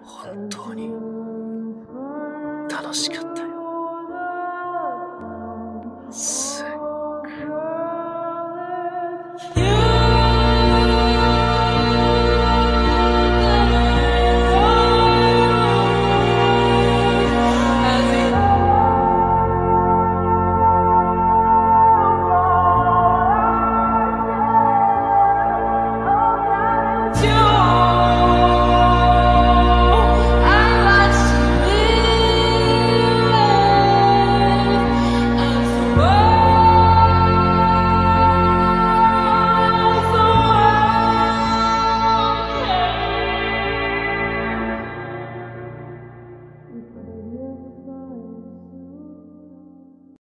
本当に楽しかったよ。